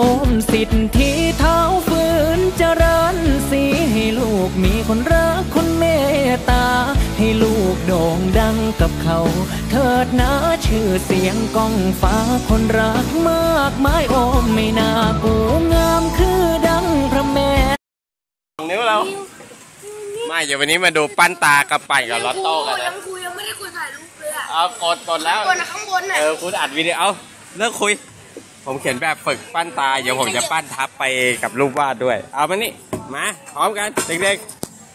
อมสิทธิเท้าฝืนเจริญสีให้ลูกมีคนรักคนเมตตาให้ลูกโด่งดังกับเขาเถิดนะชื่อเสียงก้องฟ้าคนรักมากมายโอมไม่น่ากูงามคือดังพระแม่นิ้วเราไม่เดี๋ยววันนี้มาดูปั้นตากับปั่นกับลอตโต้กันนะคุยยังไม่ได้คุยถ่ายรูปเลยอ่ะเอากดแล้วข้างบนน่ะคุณอัดวิดีโอเลิกคุยผมเขียนแบบฝึกปั้นตาเดี๋ยวผมจะปั้นทับไปกับรูปวาดด้วยเอามานี่มาพร้อมกันเด็กๆ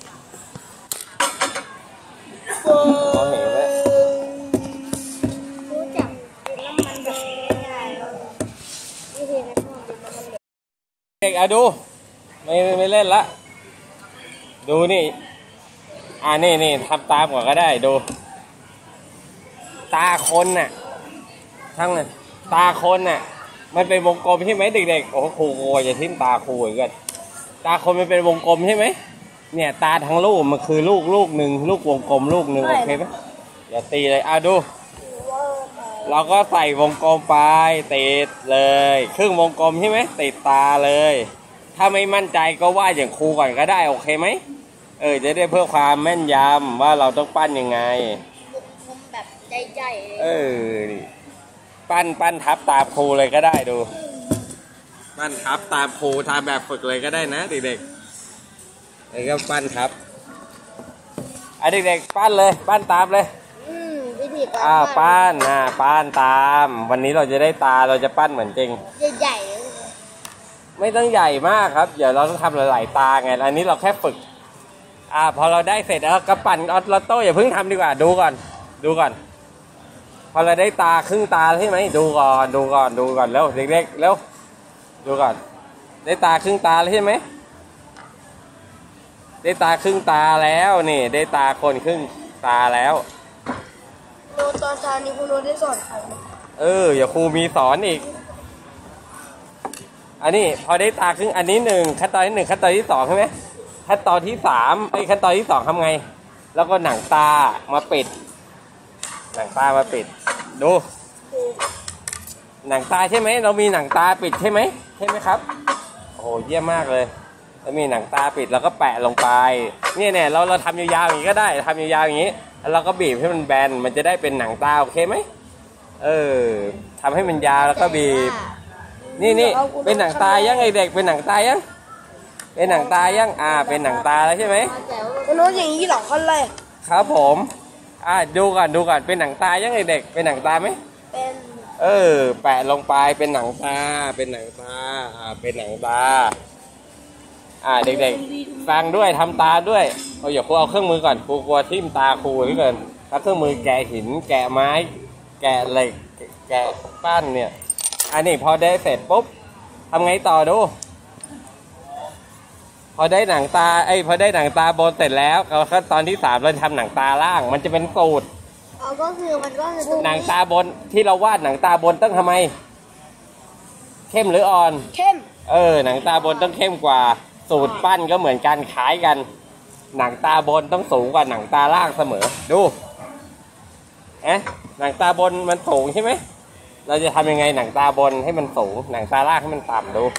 รู้จักน้ำมันแบบง่ายวิธีการทำน้ำมันเด็กดูไม่เล่นละดูนี่นี่ทำตามก่อนก็ได้ดูตาคนน่ะทั้งนั้นตาคนน่ะมันเป็นวงกลมใช่ไหมเด็กๆโอ้ครูจะทิ่มตาครูอีกกันตาคนมันเป็นวงกลมใช่ไหมเนี่ยตาทั้งลูกมันคือลูกหนึ่งลูกวงกลมลูกหนึ่งโอเคไหมอย่าตีเลยดูเราก็ใส่วงกลมไปติดเลยครึ่งวงกลมใช่ไหมติดตาเลยถ้าไม่มั่นใจก็วาดอย่างครูก่อนก็ได้โอเคไหมจะได้เพื่อความแม่นยำว่าเราต้องปั้นยังไงแบบใหญ่ๆปั้นทับตามครูเลยก็ได้ดูปั้นทับตามครูทำแบบฝึกเลยก็ได้นะเด็กๆก็ปั้นทับเด็กๆปั้นเลยปั้นตามเลยวิธีปั้นตามวันนี้เราจะได้ตาเราจะปั้นเหมือนจริงใหญ่ไม่ต้องใหญ่มากครับเดี๋ยวเราต้องทำหลายๆตาไงอันนี้เราแค่ฝึกพอเราได้เสร็จแล้วก็ปั่นออโต้อย่าเพิ่งทำดีกว่าดูก่อนพอเราได้ตาครึ่งตาใช่ไหมดูก่อนแล้วเด็กๆแล้วดูก่อนได้ตาครึ่งตาแล้วใช่ไหมได้ตาครึ่งตาแล้วนี่ได้ตาคนครึ่งตาแล้วโนตอนเช้านี้คุณโนได้สอนใครอย่าครูมีสอนอีกอันนี้พอได้ตาครึ่งอันนี้ขั้นตอนที่1ขั้นตอนที่2ใช่ไหมขั้นตอนที่3ขั้นตอนที่2ทำไงแล้วก็หนังตามาปิดดูหนังตาใช่ไหมเรามีหนังตาปิดใช่ไหมครับโอ้เยี่ยมมากเลยแล้วมีหนังตาปิดแล้วก็แปะลงไปเนี่ยเราทำยาวๆอย่างนี้ก็ได้ทำยาวๆอย่างนี้แล้วเราก็บีบให้มันแบนมันจะได้เป็นหนังตาโอเคไหมทำให้มันยาวแล้วก็บีบนี่เป็นหนังตายังไงเด็กเป็นหนังตายังเป็นหนังตายังเป็นหนังตาแล้วใช่ไหมคุณโนอย่างนี้หรอคนเลยครับผมดูก่อนเป็นหนังตายังไงเด็กเป็นหนังตาไหมเป็นแปะลงไปเป็นหนังตาเป็นหนังตาเป็นหนังตาเด็กๆฟังด้วยทำตาด้วยอย่าครูเอาเครื่องมือก่อนครูกลัวทิ่มตาครูเหลือเกินเครื่องมือแกะหินแกะไม้แกะเหล็กแกะปั้นเนี่ยนี่พอได้เสร็จปุ๊บทำไงต่อดูพอได้หนังตาพอได้หนังตาบนเสร็จแล้วขั้นตอนที่3เราทำหนังตาล่างมันจะเป็นสูตรก็คือมันก็คือหนังตาบนที่เราวาดหนังตาบนต้องทำไมเข้มหรืออ่อนเข้มหนังตาบนต้องเข้มกว่าสูตรปั้นก็เหมือนกันคล้ายกันหนังตาบนต้องสูงกว่าหนังตาล่างเสมอดูหนังตาบนมันสูงใช่ไหมเราจะทำยังไงหนังตาบนให้มันสูงหนังตาล่างให้มันต่ำดู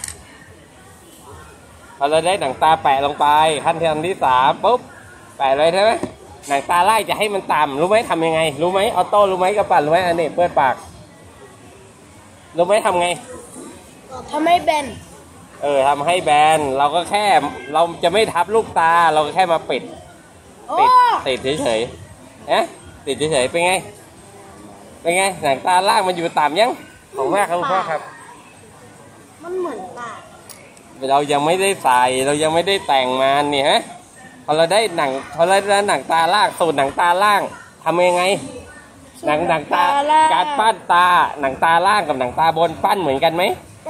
พอเราได้หนังตาแปะลงไปขั้นตอนที่3ปุ๊บแปะเลยใช่ไหมหนังตาไล่จะให้มันต่ำรู้ไหมทำยังไงรู้ไหมออโต้รู้ไหมกับปั่นรู้ไหมเปิดปากรู้ไหมทำไงทำให้แบนทำให้แบนเราก็แค่เราจะไม่ทับลูกตาเราก็แค่มาติดเฉยติดเฉยเป็นไงหนังตาล่างมันอยู่ต่ำยังของมากครับครับมันเหมือนปากเรายังไม่ได้ใส่เรายังไม่ได้แต่งมันนี่ฮะพอเราได้หนังตาล่างสูตรหนังตาล่างทำยังไงหนังตาการปั้นตาหนังตาล่างกับหนังตาบนปั้นเหมือนกันไหม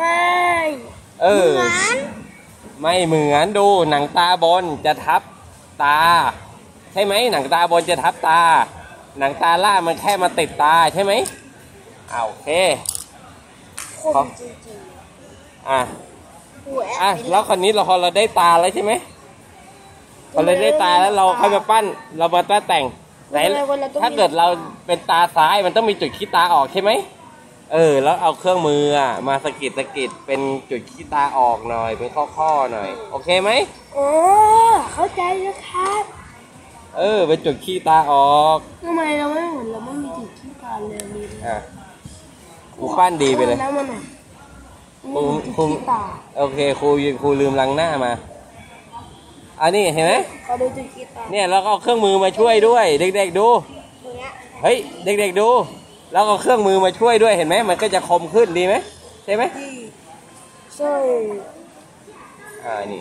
ไม่เหมือนดูหนังตาบนจะทับตาใช่ไหมหนังตาบนจะทับตาหนังตาล่างมันแค่มาติดตาใช่ไหมโอเคแล้วคนนี้พอเราได้ตาแล้วใช่ไหมพอเราได้ตาแล้วเราค่อยมาปั้นเรามาแต่งไหนถ้าเกิดเราเป็นตาซ้ายมันต้องมีจุดขี้ตาออกใช่ไหมแล้วเอาเครื่องมือมาสะกิดเป็นจุดขี้ตาออกหน่อยเป็นข้อหน่อยโอเคไหมโอ้เข้าใจแล้วครับเป็นจุดขี้ตาออกทำไมเราไม่เหมือนเราไม่มีจุดที่ตาเลยมีครูปั้นดีไปเลยน้ำมันอ่ะครูจุดที่ตาโอเคครูลืมล้างหน้ามาอันนี้เห็นไหมก็ดูจุดที่ตาเนี่ยเราก็เอาเครื่องมือมาช่วยด้วย เด็กๆดูตรงเนี้ยเฮ้ยเด็กๆดูแล้วเอาเครื่องมือมาช่วยด้วยเห็นไหมมันก็จะคมขึ้นดีไหมใช่ไหมที่ใช่นี่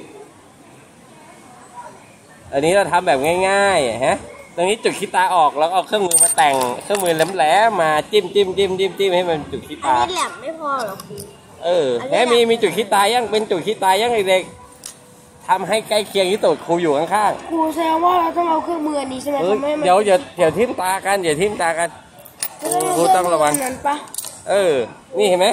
อันนี้เราทำแบบง่ายๆฮะตรงนี้จุดขี้ตาออกแล้วเอาเครื่องมือมาแต่งเครื่องมือแหลมๆมาจิ้มให้มันจุดขี้อันตานี้แหลมไม่พอหรอครูแค่มีจุดขี้ตายังเป็นจุดขี้ตายังเด็กๆทำให้ใกล้เคียงที่สุดครูอยู่ข้างๆครูแสดงว่าเราต้องเอาเครื่องมืออันนี้ใช่ไหมทำให้มันเดี๋ยวทิ่มตากันครูต้องระวังนั้นปะนี่เห็นไหม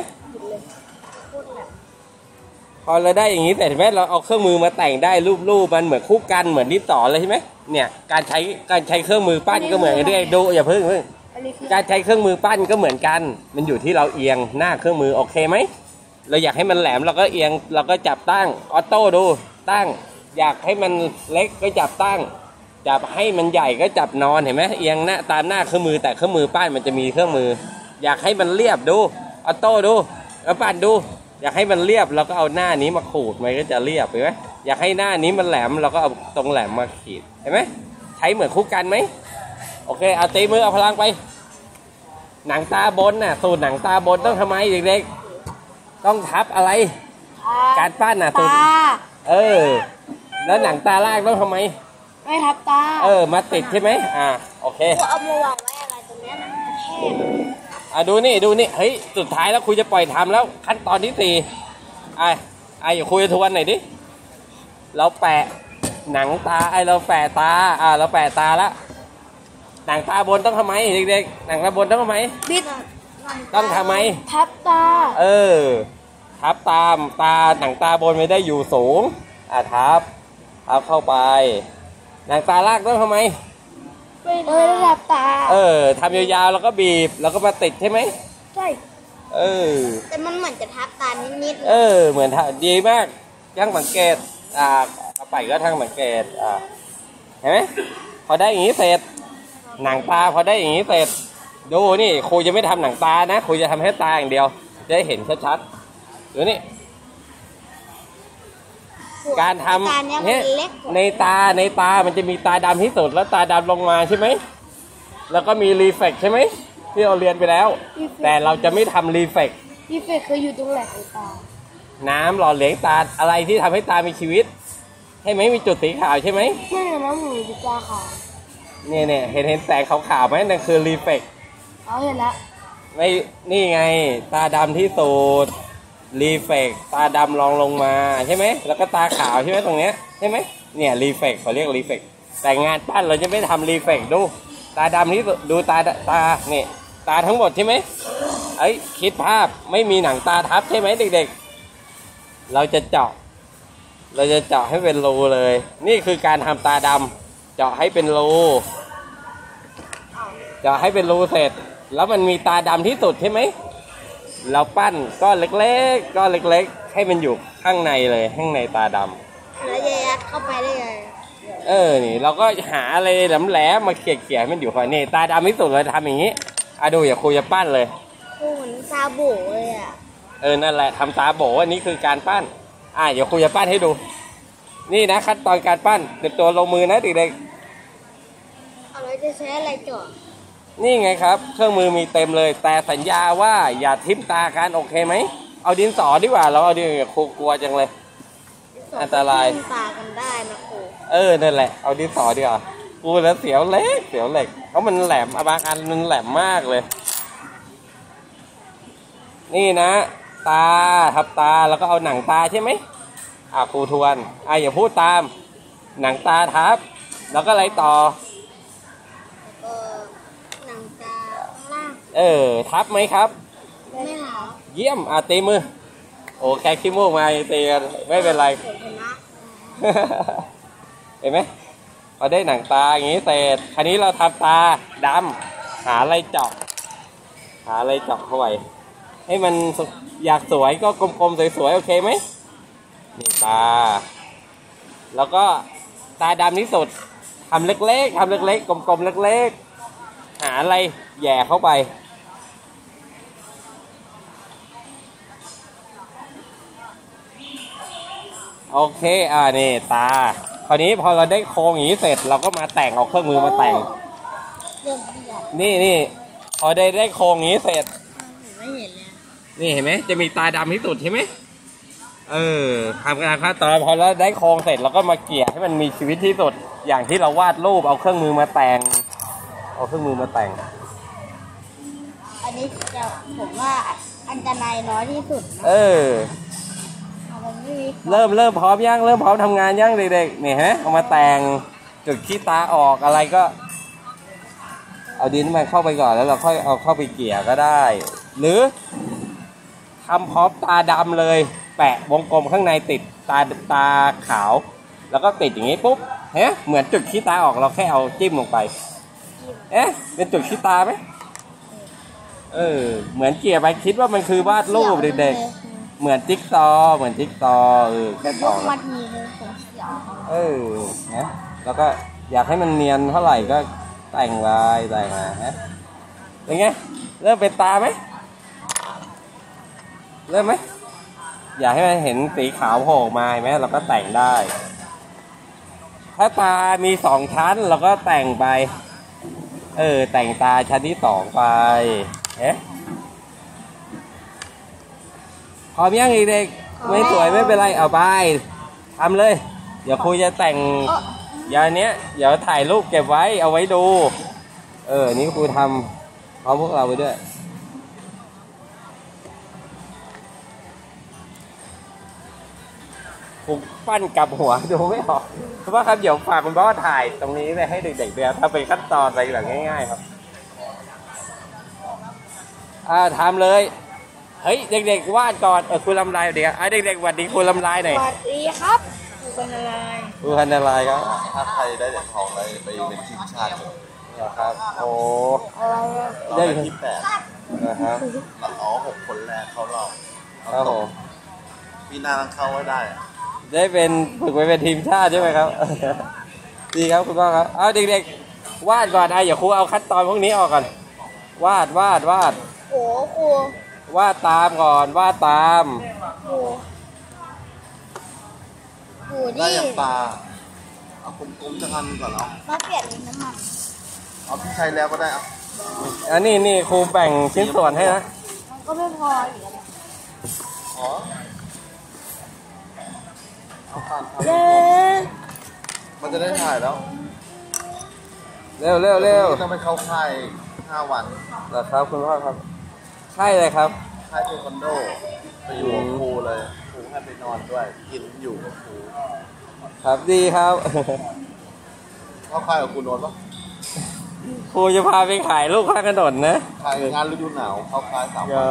พอเราได้อย่างนี้แต่เห็นไหมเราเอาเครื่องมือมาแต่งได้รูปมันเหมือนคู่กันเหมือนดินสอเลยใช่ไหมเนี่ยการใช้เครื่องมือปั้นก็เหมือนกันด้วยดูอย่าเพิ่งอันนี้คือการใช้เครื่องมือปั้นก็เหมือนกันมันอยู่ที่เราเอียงหน้าเครื่องมือโอเคไหมเราอยากให้มันแหลมเราก็เอียงเราก็จับตั้งออโต้ดูตั้งอยากให้มันเล็กก็จับตั้งจับให้มันใหญ่ก็จับนอนเห็นไหมเอียงหน้าตามหน้าเครื่องมือแต่เครื่องมือปั้นมันจะมีเครื่องมืออยากให้มันเรียบดูออโต้ดูแล้วปั้นดูอยากให้มันเรียบเราก็เอาหน้านี้มาขูดมันก็จะเรียบเห็นไหมอยากให้หน้านี้มันแหลมเราก็เอาตรงแหลมมาขีดเห็นไหมใช้เหมือนคู่กันไหมโอเคเอาตีมือเอาพลังไปหนังตาบนน่ะสูตรหนังตาบนต้องทำไมเด็กๆต้องทับอะไรการปั้นน่ะสูตรแล้วหนังตาล่างต้องทำไมไม่ทับตามาติดใช่ไหมโอเคเอามาวางไว้อะไรตรงนี้นะดูนี่เฮ้ยสุดท้ายแล้วครูจะปล่อยทำแล้วขั้นตอนที่4อย่าคุยทวนหน่อยดิเราแปะหนังตาเราแปะตาเราแปะตาแล้วหนังตาบนต้องทำไมเด็กๆหนังตาบนต้องทำไมบิดต้องทำไมทับตาทับตาหนังตาบนไม่ได้อยู่สูงทับเข้าไปหนังตาล่างต้องทำไมทับตาทำยาวๆแล้วก็บีบแล้วก็มาติดใช่ไหมใช่แต่มันเหมือนจะทับตานิดๆเหมือนดีมากช่างสังเกตกระไปก็ช่างสังเกตเห็นไหมพอได้อย่างนี้เสร็จหนังตาพอได้อย่างนี้เสร็จดูนี่ครูจะไม่ทำหนังตานะครูจะทำแค่ตาอย่างเดียวจะได้เห็นชัดๆดูนี่การทำเนี่ยในตามันจะมีตาดำที่สุดแล้วตาดำลงมาใช่ไหมแล้วก็มีรีเฟกใช่ไหมที่เราเรียนไปแล้วแต่เราจะไม่ทำรีเฟกคืออยู่ตรงแหลมตาน้ำหล่อเลี้ยงตาอะไรที่ทำให้ตามีชีวิตใช่ไหมมีจุดสีขาวใช่ไหมไม่น้ำหมูดีตาขาวเนี่ยเห็นแสงขาวๆไหมนั่นคือรีเฟกเห็นแล้วไม่นี่ไงตาดำที่สุดรีเฟกตาดำลงมาใช่ไหมแล้วก็ตาขาวใช่ไหมตรงเนี้ยใช่ไหมเนี่ยรีเฟกเขาเรียกรีเฟกแต่งานปั้นเราจะไม่ทำรีเฟกดูตาดำที่ดูตาเนี่ยตาทั้งหมดใช่ไหมคิดภาพไม่มีหนังตาทับใช่ไหมเด็กๆเราจะเจาะให้เป็นรูเลยนี่คือการทำตาดำเจาะให้เป็นรูเสร็จแล้วมันมีตาดำที่สุดใช่ไหมเราปั้นก้อนเล็กให้มันอยู่ข้างในเลยข้างในตาดำแล้วยัดเข้าไปได้ไงนี่เราก็หาอะไรแหลมๆมาเขี่ยๆมันอยู่ข้างในตาดำที่สุดเลยทำอย่างนี้ดูอย่าครูจะปั้นเลยเหมือนตาโบเลยนั่นแหละทำตาโบอันนี้คือการปั้นเดี๋ยวครูจะปั้นให้ดูนี่นะขั้นตอนการปั้นเตรียมตัวลงมือนะเด็กๆเราจะใช้อะไรเจาะนี่ไงครับเครื่องมือมีเต็มเลยแต่สัญญาว่าอย่าทิ่มตากันโอเคไหมเอาดินสอดีกว่าเราเอาดินครูกลัวจังเลยอันตรายทิ่มตากันได้นะครูนั่นแหละเอาดินสอดีกว่าครูแล้วเสียวเหล็กเพราะมันแหลมบางอันมันแหลมมากเลยนี่นะตาทับตาแล้วก็เอาหนังตาใช่ไหมครูทวนอย่าพูดตามหนังตาทับแล้วก็อะไรต่อหนังตาข้างล่างทับไหมครับไม่ทับเยี่ยมตีมือแค่ขี้มูกมาตีกันไม่เป็นไรเห็นไหมพอได้หนังตาอย่างนี้เสร็จคราวนี้เราทำตาดำหาอะไรเจาะเข้าไปให้มันอยากสวยก็กลมๆสวยๆโอเคไหมนี่ตาแล้วก็ตาดำที่สุดทำเล็กๆกลมๆเล็กๆหาอะไรแย่เข้าไปโอเคนี่ตาคราวนี้พอเราได้โครงอย่างนี้เสร็จเราก็มาแต่งเอาเครื่องมือมาแต่งนี่พอได้โครงอย่างนี้เสร็จไม่เห็นเลยนี่เห็นไหมจะมีตาดำที่สุดใช่ไหมทำการขั้นตอนพอเราได้โครงเสร็จเราก็มาเกลี่ยให้มันมีชีวิตที่สุดอย่างที่เราวาดรูปเอาเครื่องมือมาแต่งอันนี้จะผมว่าอันตรายน้อยที่สุดเริ่มพร้อมยังเริ่มพร้อมทำงานยังเด็กๆนี่ฮะเอามาแต่งจุดขี้ตาออกอะไรก็เอาดินมันเข้าไปก่อนแล้วเราค่อยเอาเข้าไปเกลี่ยก็ได้หรือทำพร้อมตาดำเลยแปะวงกลมข้างในติดตาขาวแล้วก็ติดอย่างนี้ปุ๊บเหมือนจุดขี้ตาออกเราแค่เอาจิ้มลงไปเป็นจุดขี้ตาไหมเหมือนเกลี่ยไปคิดว่ามันคือวาดรูปเด็กๆเหมือนจิ๊กซอแค่ต่อมาทีนึงผมเสียวแล้วก็อยากให้มันเนียนเท่าไหร่ก็แต่งลายแต่งเป็นไงเริ่มเป็นตาไหมเริ่มไหมอยากให้มันเห็นสีขาวโผล่มาไหมเราก็แต่งได้ถ้าตามี2 ชั้นเราก็แต่งไปแต่งตาชั้นที่2ไปพร้อมยังเด็กๆไม่สวยไม่เป็นไรเอาไปทำเลยเดี๋ยวครูจะแต่งอย่างเนี้ยเดี๋ยวถ่ายรูปเก็บไว้เอาไว้ดูนี่ครูทำพร้อมพวกเราไปด้วยครูปั้นกับหัวดูไม่ออกเพราะว่าครับเดี๋ยวฝากคุณพ่อถ่ายตรงนี้เลยให้เด็กๆด้วยถ้าเป็นขั้นตอนอะไรแบบง่ายๆครับทำเลยเฮ้ยเด็กๆวาดก่อนครูลำลายเดี๋ยวเด็กๆสวัสดีครูลำลายหน่อยสวัสดีครับครูพันนลายครับถ้าใครได้เหรียญทองไปเป็นทีมชาติครับโอ้ได้ที่8 นะครับ 6 คนแรกเขารอบปีหน้าเข้าไว้ได้เป็นฝึกไปเป็นทีมชาติใช่ไหมครับดีครับคุณพ่อครับเอาเด็กๆวาดก่อนอย่าครูเอาขั้นตอนพวกนี้ออกก่อนวาดโอ้ครูวาดตามก่อนวาดตามได้อย่างตาเอากลมๆจะงันก่อนเนาะมาเปลี่ยนน้ำมันเอาที่ใช้แล้วก็ได้นี่ครูแบ่งชิ้นส่วนให้นะก็ไม่พออีกมันจะได้ถ่ายแล้วเร็วต้องไปเข้าค่าย5 วันนะครับคุณพ่อครับใช่เลยครับค่ายเทควันโดไปอยู่กับครูเลยครูให้ไปนอนด้วยกินอยู่กับครูครับดีครับเข้าค่ายกับครูโน้ตปะครูจะพาไปขายลูกข้างถนนนะขายงานฤดูหนาวเข้าค่าย3 วัน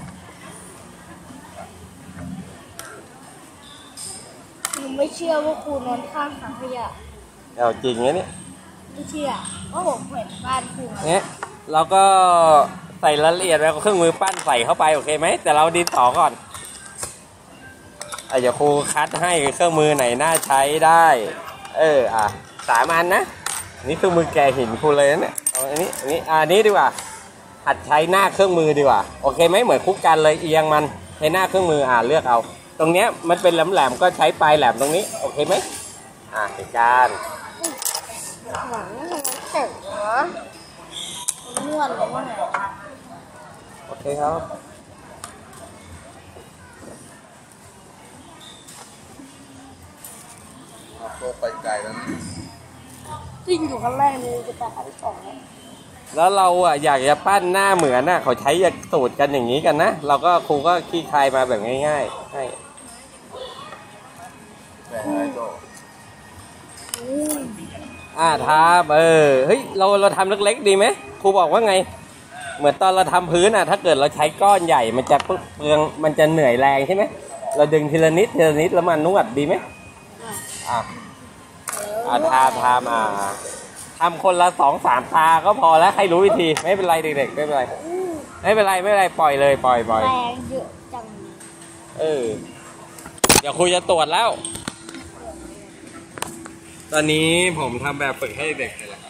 ไม่เชื่อว่าครูนอนข้างถังขยะเอาจริงไหมเนี่ยไม่เชื่อว่าผมเห็นบ้านครูเนี่ยเราก็ใส่รายละเอียดแล้วก็เครื่องมือปั้นใส่เข้าไปโอเคไหมแต่เราดินต่อก่อนเดี๋ยวครูคัดให้เครื่องมือไหนน่าใช้ได้3 อันนะนี่เครื่องมือแกะหินครูเลยนะเนี่ยเอาอันนี้ดีกว่าหัดใช้หน้าเครื่องมือดีกว่าโอเคไหมเหมือนคุกกันเลยเอียงมันใช้หน้าเครื่องมือเลือกเอาตรงเนี้ยมันเป็นแหลมๆก็ใช้ปลายแหลมตรงนี้โอเคไหมในการหวังเสร็จเหรอเลื่อนหรือว่าไงโอเคครับโตไปไกลแล้วจริงอยู่ข้างแรกนี่จะไปหาที่2 แล้วเราอยากจะปั้นหน้าเหมือนเขาใช้สูตรกันอย่างนี้กันนะเราก็ครูก็ขี้คายมาแบบง่ายๆให้ทำเฮ้ยเราทำเล็กๆดีไหมครูบอกว่าไงเหมือนตอนเราทำพื้นถ้าเกิดเราใช้ก้อนใหญ่มันจะเปลืองมันจะเหนื่อยแรงใช่ไหมเราดึงทีละนิดแล้วมันนวดดีไหมทำคนละ2-3 ตาก็พอแล้วให้รู้วิธีไม่เป็นไรเด็กๆไม่เป็นไรไม่เป็นไรไม่เป็นไรปล่อยเลยปล่อยแรงเยอะจังเดี๋ยวครูจะตรวจแล้ว ตอนนี้ผมทำแบบฝึกให้เด็กไปแล้วครับ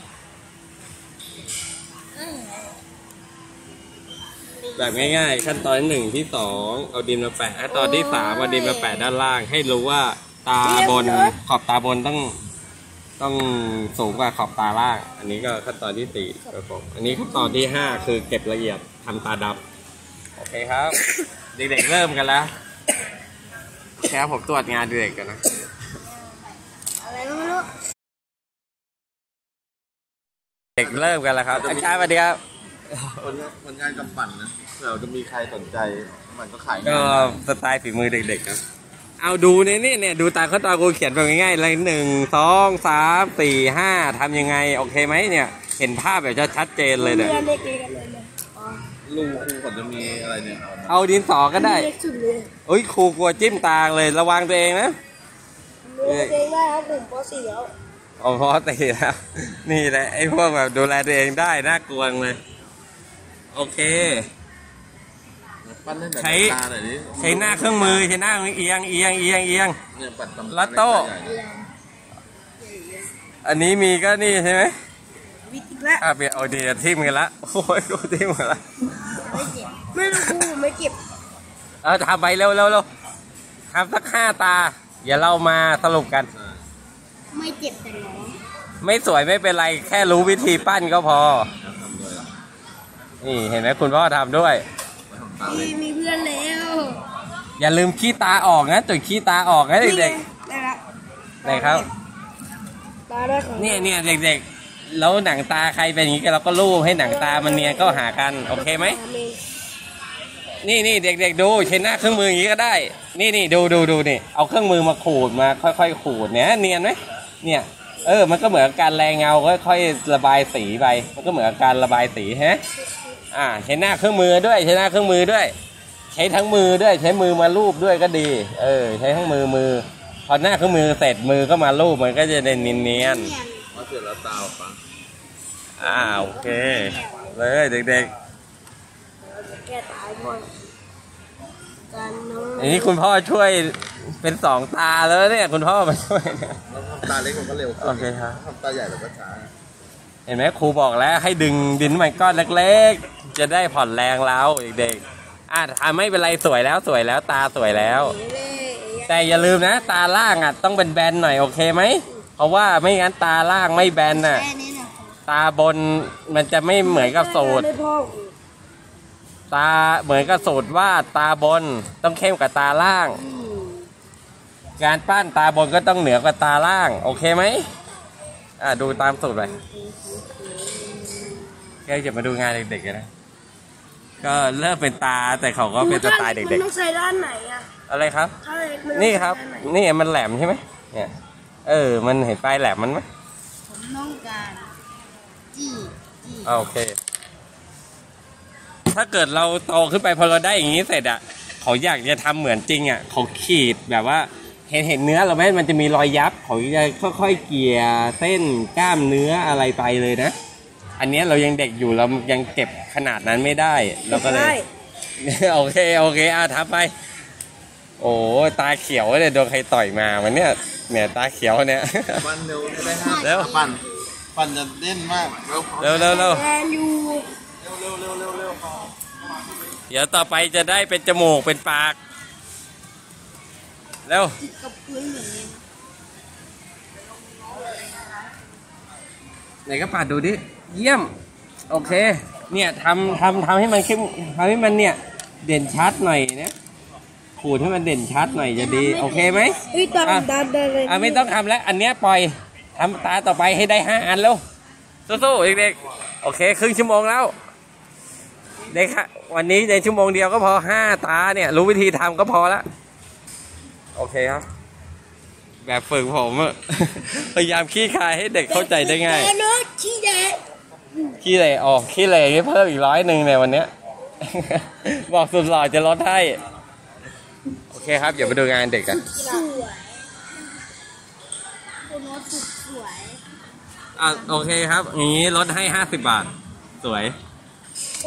แบบง่ายๆขั้นตอนที่1ที่2เอาดินมาแปะตอนที่3เอาดินมาแปะด้านล่างให้รู้ว่าตาบนขอบตาบนต้องสูงกว่าขอบตาล่าง อันนี้ก็ขั้นตอนที่4ครับผมอันนี้ขั้นตอนที่5คือเก็บละเอียดทำตาดำโอเคครับ เด็กๆเริ่มกันแล้วแค่ผมตรวจงานเด็กกันนะอะไรไม่รู้เด็กเริ่มกันแล้วครับอาจารย์สวัสดีครับผลงานกำปั่นนะเผื่อจะมีใครสนใจมันก็ขายก็สไตล์ฝีมือเด็กๆครับเอาดูเนี่ยดูตามขั้นตอนกูเขียนแบบง่ายๆเลย1 2 3 4 5ทำยังไงโอเคไหมเนี่ยเห็นภาพแบบชัดเจนเลยเนี่ยเล็กๆกันเลยลูกครูเขาจะมีอะไรเนี่ยเอาดินสอก็ได้เล็กสุดเลยเอ้ยครูกลัวจิ้มตาเลยระวังตัวเองนะเล็กได้ครับผมป .4 แล้วเอาพอตีแล้วนี่แหละไอ้พวกแบบดูแลตัวเองได้น่ากลัวเลยโอเคปั้นให้แบบใช้ตาหน่อยดิใช้หน้าเครื่องมือใช้หน้าเอียงเนี่ยปัดตำลัตโต้ อันนี้มีก็นี่ใช่ไหมวิธีละเปลี่ยนเอาดีทิมกันละโอ้ยกูทิมกันละไม่เจ็บไม่รู้ครูไม่เจ็บทำไปเร็วทำสัก5 ตาอย่าเรามาสรุปกันไม่เจ็บแต่น้องไม่สวยไม่เป็นไรแค่รู้วิธีปั้นก็พอนี่เห็นไหมคุณพ่อทำด้วยมีเพื่อนแล้วอย่าลืมขี้ตาออกนะจุดขี้ตาออกนะเด็กได้ละๆไหนครับตาได้ของเนี่ยเด็กๆแล้วหนังตาใครเป็นอย่างนี้เราก็ลูบให้หนังตามันเนียนก็หากันโอเคไหมนี่เด็กๆดูใช้หน้าเครื่องมืออย่างนี้ก็ได้นี่ดูนี่เอาเครื่องมือมาขูดมาค่อยๆขูดเนี่ยเนียนไหมเนี่ยมันก็เหมือนการแรงเงาค่อยๆระบายสีไปมันก็เหมือนการระบายสีฮะใช้หน้าเครื่องมือด้วยใช้หน้าเครื่องมือด้วยใช้ทั้งมือด้วยใช้มือมาลูบด้วยก็ดีใช้ทั้งมือพอหน้าเครื่องมือเสร็จมือก็มาลูบมันก็จะได้เนียนพอเสร็จแล้วตาออกมาโอเคเลยเด็กแก้ตายหมดกันน้องๆอันนี้คุณพ่อช่วยเป็น2 ตาแล้วเนี่ยคุณพ่อมาช่วยเนี่ยแล้วทำตาเล็กมันก็เร็วขึ้นโอเคครับทำตาใหญ่มันก็ช้าเห็นไหมครูบอกแล้วให้ดึงดินมันก้อนเล็กๆจะได้ผ่อนแรงเราเด็กๆทำไม่เป็นไรสวยแล้วตาสวยแล้ว แต่อย่าลืมนะตาล่างต้องเป็นแบนหน่อยโอเคไหมเพราะว่าไม่งั้นตาล่างไม่แบนแน่ะค่นี้นะตาบนมันจะไม่เหมือนกับสูตรไม่พอตาเหมือนกับสูตรว่าตาบนต้องเข้มกับตาล่าง การปั้นตาบนก็ต้องเหนือกว่าตาล่างโอเคไหมดูตามสูตรไปแกจะมาดูงานเด็กๆนะก็เริ่มเป็นตาแต่เขาก็เป็นสไตล์เด็กต้องใช้ด้านไหนอ่ะๆอะไรครับถ้าเล็กมันนี่ครับใช้ด้านไหนนี่มันแหลมใช่ไหมเนี่ยมันเห็นปลายแหลมมันไหมผมต้องการจี้โอเค ถ้าเกิดเราโตขึ้นไปพอเราได้อย่างนี้เสร็จเขาอยากจะทำเหมือนจริงเขาขีดแบบว่าเห็นเนื้อเราไหมมันจะมีรอยยับเขาจะค่อยๆเกลี่ยเส้นกล้ามเนื้ออะไรไปเลยนะอันนี้เรายังเด็กอยู่เรายังเก็บขนาดนั้นไม่ได้เราก็เลย โอเคทำไปโอ้ตาเขียวเนี่ยโดนใครต่อยมามันเนี่ยตาเขียวเนี่ยปั้นเร็วจะได้5 เร็วปั้นจะเล่นมากเร็วเร็วแอนยูเดี๋ยวต่อไปจะได้เป็นจมูกเป็นปากเร็วติดกับพื้นเหมือนนี้ไหนก็ปาดดูดิเยี่ยมโอเคเนี่ยทำให้มันเข้มทำให้มันเนี่ยเด่นชัดหน่อยนะขูดให้มันเด่นชัดหน่อยจะดีโอเคไหมตอนดันเลยไม่ต้องทำแล้วอันเนี้ยปล่อยทำตาต่อไปให้ได้5 อันแล้วสู้ๆเด็กๆโอเคครึ่งชั่วโมงแล้วเด็กวันนี้ในชั่วโมงเดียวก็พอ5 ตาเนี่ยรู้วิธีทำก็พอละโอเคครับแบบฝึกผม พยายามขี้คายให้เด็กเข้าใจได้ง่ายขี้แดงขี้เหร่ขี้เหร่นี่เพิ่มอีก100ในวันเนี้ย บอกสุดหล่อจะลดให้โอเคครับเดี๋ยวไปดูงานเด็กกันสวยคุณว่าสุดสวยโอเคครับอย่างนี้ลดให้50 บาทสวยโค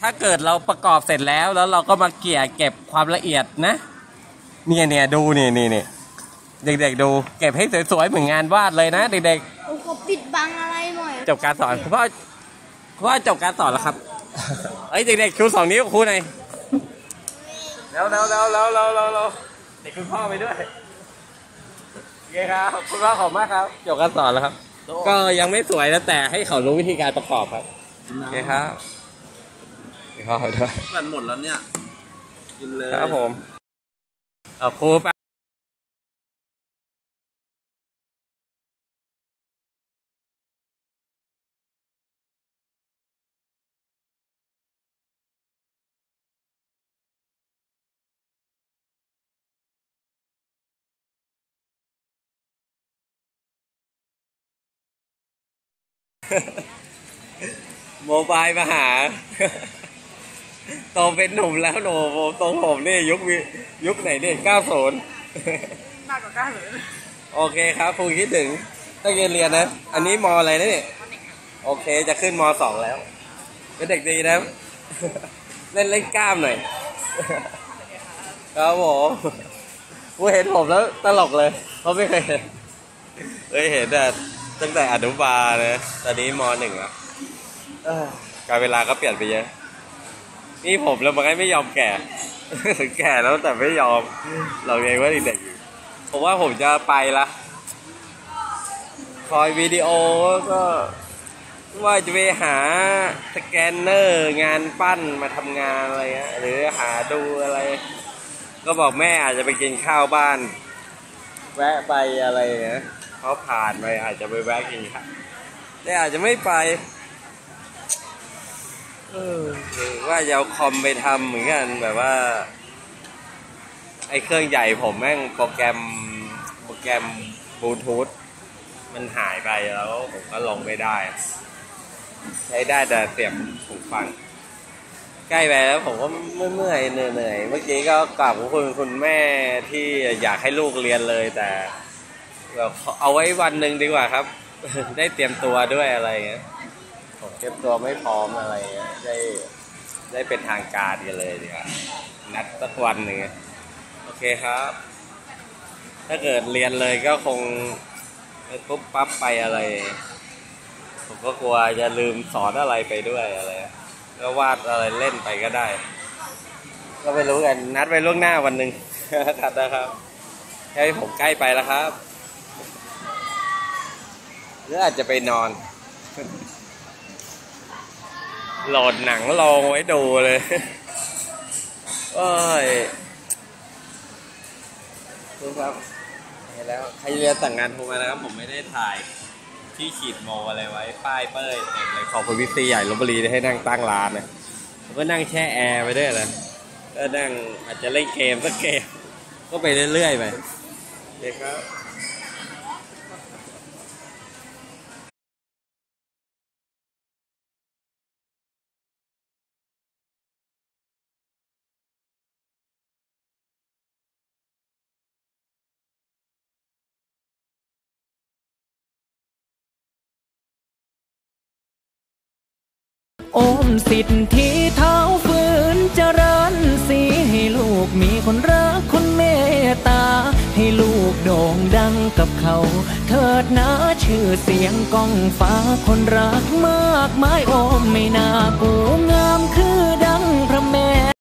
ถ้าเกิดเราประกอบเสร็จแล้วเราก็มาเกี่ยเก็บความละเอียดนะเนี่ยดูนี่เด็กๆดูเก็บให้สวยๆเหมือนงานวาดเลยนะเด็กๆผมก็ปิดบังอะไรหน่อยจบการสอนคุณพ่อจบการสอนแล้วครับเอ้ยเด็กๆชู2 นิ้วครูหน่อยแล้วเด็กคุณพ่อไปด้วยโอเคครับคุณพ่อขอบมากครับจบการสอนแล้วครับก็ยังไม่สวยนะแต่ให้เขารู้วิธีการประกอบครับโอเคครับพ่อไปด้วยมันหมดแล้วเนี่ยกินเลยครับผมครูไปโมบายมาหาโตเป็นหนุ่มแล้วโนตรงผมนี่ยุคไหนนี่90 มากกว่า90 โอเคครับครูคิดถึงตั้งใจเรียนนะอันนี้มอะไรนะนี่โอเคจะขึ้นม2แล้วเป็นเด็กดีนะเล่นกล้ามหน่อยครับผมกูเห็นผมแล้วตลกเลยเพราะไม่เคยเห็นแต่ตั้งแต่อนุบาลนะตอนนี้ม1แล้วการเวลาก็เปลี่ยนไปเยอะนี่ผมแล้วมันไม่ยอมแก่แก่แล้วแต่ไม่ยอมเราเองว่าเด็กๆผมว่าผมจะไปละคอยวิดีโอก็ว่าจะไปหาสแกนเนอร์งานปั้นมาทำงานอะไรเงี้ยหรือหาดูอะไรก็บอกแม่อาจจะไปกินข้าวบ้านแวะไปอะไรเงี้ยเขาผ่านไปอาจจะไปแวะกินครับแต่อาจจะไม่ไปว่าจะเอาคอมไปทำเหมือนกันแบบว่าไอ้เครื่องใหญ่ผมแม่งโปรแกรมบลูทูธมันหายไปแล้วผมก็ลงไม่ได้ใช้ได้แต่เสียบหูฟังใกล้ไปแล้วผมก็เมื่อยเหนื่อยเมื่อกี้ก็กราบคุณแม่ที่อยากให้ลูกเรียนเลยแต่แบบเอาไว้วันหนึ่งดีกว่าครับได้เตรียมตัวด้วยอะไรเงี้ยผมเตรียมตัวไม่พร้อมอะไรเงี้ยได้เป็นทางการกันเลยดีกว่านัดสักวันหนึ่งโอเคครับถ้าเกิดเรียนเลยก็คงปุ๊บปั๊บไปอะไรผมก็กลัวจะลืมสอนอะไรไปด้วยอะไรก็วาดอะไรเล่นไปก็ได้ก็ไม่รู้กันนัดไว้ล่วงหน้าวันหนึ่งนะครับแค่ผมใกล้ไปแล้วครับหรืออาจจะไปนอนโหลดหนังลงไว้ดูเลยโอ้ยดูครับแล้วใครเรียนสั่งงานโทรมานะครับผมไม่ได้ถ่ายที่ขีดโมอะไรไว้ป้ายเป้ยเต็มเลยขอบคุณพี่ซีใหญ่ลพบุรีให้นั่งตั้งร้านนะผมก็นั่งแช่แอร์ไปด้วยนะก็นั่งอาจจะเล่นเกมสักเกมก็ไปเรื่อยๆไปเด็กครับโอมสิทธิเท้าฝืนเจริญสีให้ลูกมีคนรักคนเมตตาให้ลูกโด่งดังกับเขาเถิดนะชื่อเสียงก้องฟ้าคนรักมากมายโอมไม่น่ากูงามคือดังพระแม่